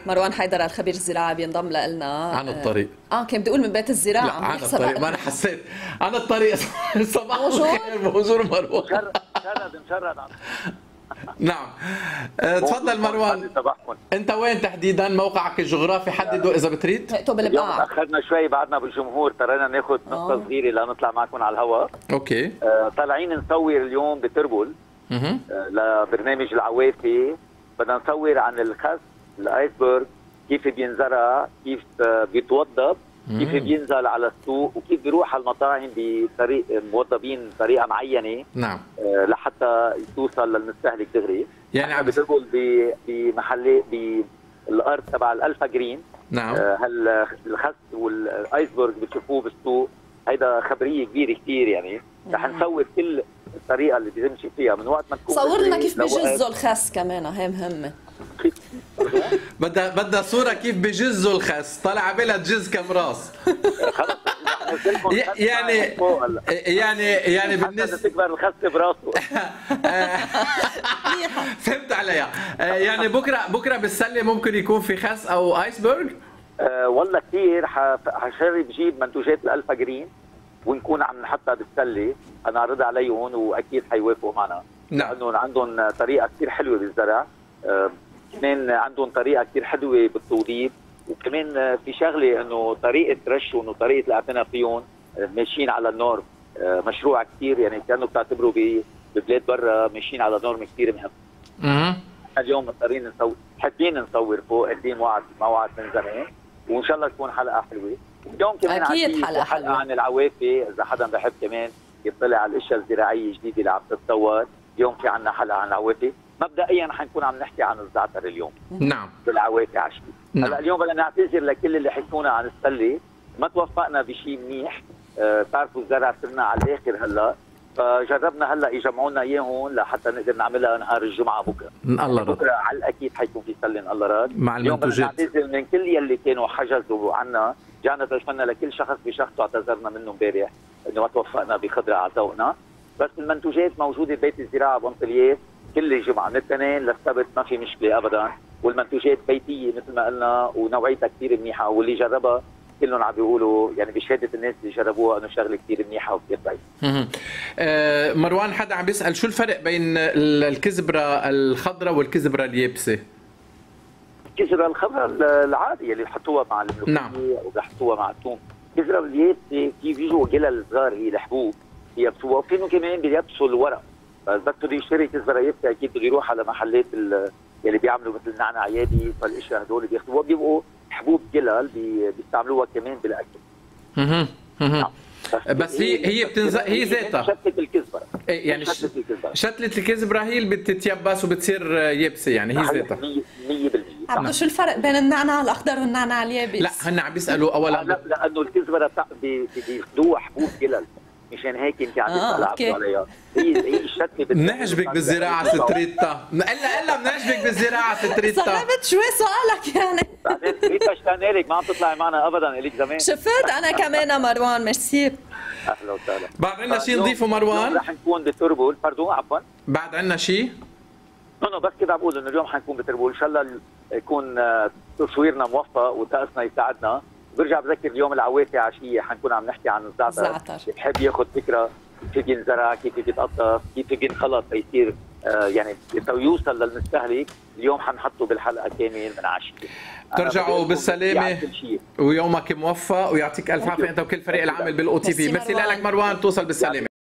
مروان حيدر الخبير الزراعي بينضم لنا عن الطريق. كان بدي اقول من بيت الزراعه. لا عن الطريق، ما انا حسيت عن الطريق. صباح الخير، بونجور مروان. مشرد. نعم تفضل مروان، انت وين تحديدا موقعك الجغرافي؟ حدده اذا بتريد. اليوم اخذنا شوي بعدنا بالجمهور، ترينا ناخذ نقطه صغيره لنطلع معكم على الهواء. اوكي. طالعين نصور اليوم بتربل لبرنامج العوافي. بدنا نصور عن الخس الايسبرغ، كيف بينزرع، كيف بيتوضب، كيف بينزل على السوق، وكيف بيروح على المطاعم بطريق موظبين بطريقه معينه. نعم. لحتى توصل للمستهلك دغري. يعني عم بتقول بمحلات بالارض تبع الالفا جرين. نعم. الخس والايسبرغ بتشوفوه بالسوق، هيدا خبريه كبيره كثير يعني. رح نصور كل الطريقه اللي بيمشي فيها من وقت ما تكون. صور لنا كيف بجزوا الخس كمان، هي مهمه. بدها صوره كيف بجزوا الخس، طلع بلا تجز كم راس. يعني بالنسبه تكبر الخس براسه. فهمت عليها. يعني بكره بالسله ممكن يكون في خس او ايسبرغ. والله كثير حشرب بجيب منتوجات الالفا جرين ونكون عم نحطها بالسله، انا عرضها عليهم واكيد حيوافقوا معنا. نعم. لانه عندهم طريقه كثير حلوه بالزرع، كمان عندهم طريقه كثير حلوه بالتوظيف، وكمان في شغله انه طريقه رشهم وطريقه الاعتناء فيهم ماشيين على النورم. مشروع كثير يعني كانوا بتعتبروا ببلاد برا ماشيين على نورم كثير مهم. اليوم مضطرين نصور، حابين نصور فوق، قديم موعد من زمان، وان شاء الله تكون حلقه حلوه. اليوم كمان اكيد حلقه عن العوافي، اذا حدا بحب كمان يطلع على الاشياء الزراعيه الجديده اللي عم تتطور. اليوم في عنا حلقه عن العوافي. مبدئيا حنكون عم نحكي عن الزعتر اليوم. نعم. بالعوافي عشي. نعم. هلا اليوم بدنا نعتذر لكل اللي حكونا عن السله، ما توفقنا بشيء منيح. تعرفوا الزرع صرنا على الاخر هلا، فجربنا هلا يجمعوا لنا اياهم لحتى نقدر نعملها نهار الجمعه بكره. الله رد. بكره على الاكيد حيكون في سله الله رد. مع المنتوجات. اليوم بدنا نعتذر من كل يلي كانوا حجزوا عنا، جانا تلفنا لكل شخص بشخصه، اعتذرنا منه امبارح انه ما توفقنا بخضره على ذوقنا. بس المنتوجات موجوده ببيت الزراعه بمونتريال كل الجمعه من الاثنين للسبت، ما في مشكله ابدا. والمنتوجات بيتيه مثل ما قلنا ونوعيتها كثير منيحه، واللي جربها كلهم عم بيقولوا يعني بشهاده الناس اللي جربوها انه شغله كثير منيحه وكثير بعيده. مروان حدا عم بيسال شو الفرق بين الكزبره الخضراء والكزبره اليابسه؟ الكزبره الخضراء العاديه اللي بحطوها مع الملوخيه. نعم. او بحطوها مع الثوم. الكزبره اليابسه في بيجوا جلل صغار، هي الحبوب يبسوها، وفينه كمان بيبسوا الورق. بس بده يشتري كزبره يابسه اكيد بده يروح على محلات اللي بيعملوا مثل نعناع عيادي، فالاشياء هدول بياخذوها، بيبقوا حبوب جلل بيستعملوها كمان بالاكل. نعم. بس هي بتنزل، هي ذاتها شتلة الكزبره. يعني شتلة الكزبره هي اللي بتتيبس وبتصير يابسه، يعني هي ذاتها 100%. عبدو شو الفرق بين النعناع الاخضر والنعناع اليابس؟ لا هن عم بيسالوا اولا. لا لانه الكزبره بياخذوها حبوب جلل، مشان هيك انت عم تسال عليها. هي الشتله بنعجبك بالزراعه ستريتا، الا بنعجبك بالزراعه ستريتا. صعبت شوي سؤالك يعني. بعدين ستريتا اشتقنا لك، ما عم تطلعي معنا ابدا، الك زمان. شفت انا كمان مروان، ميرسي. اهلا وسهلا. بعد عندنا شيء نضيفه مروان؟ رح نكون بتربول، باردون عفوا. بعد عندنا شيء؟ بس كده عم بقول انه اليوم حنكون بتربول، ان شاء الله يكون تصويرنا موفق وطقسنا يساعدنا. برجع بذكر اليوم العوافي عشيه حنكون عم نحكي عن الزعتر. بحب ياخذ فكره كيف بينزرع، كيف بيتقطف، كيف بينخلط ليصير يعني يوصل للمستهلك. اليوم حنحطه بالحلقه كامل من عشيه. ترجعوا بالسلامه ويومك موفق ويعطيك الف عافيه انت وكل فريق العمل بالاو تي في. ميرسي لك مروان، توصل بالسلامه.